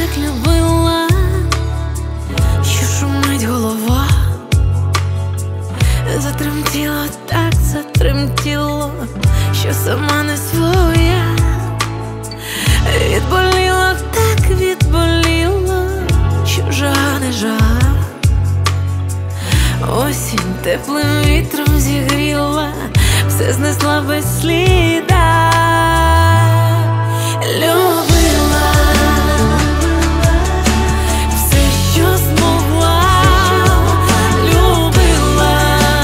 так любила, що шумить голова, затремтіло, так затремтіло, що сама не своя. Відболіло, так відболіло, що жага не жага. Осінь теплим вітром зігріла, все знесла без сліда. Любила все, що змогла, любила,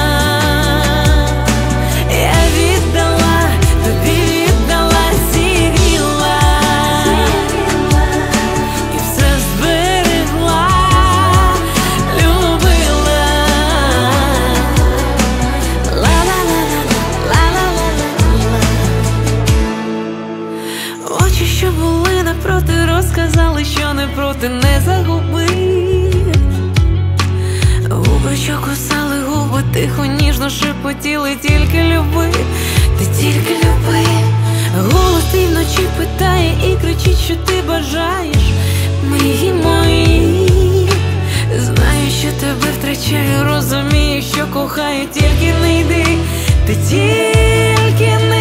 я віддала, тобі віддала, зігріла і все зберегла. Любила, очі, що були напроти, розказали, що не проти, не загубив. Губи, що кусали губи, тихо, ніжно шепотіли, тільки люби, ти тільки люби. Голос твій вночі питає і кричить, що ти бажаєш мрії мої. Знаю, що тебе втрачаю, розумію, що кохаю, тільки не йди, ти тільки не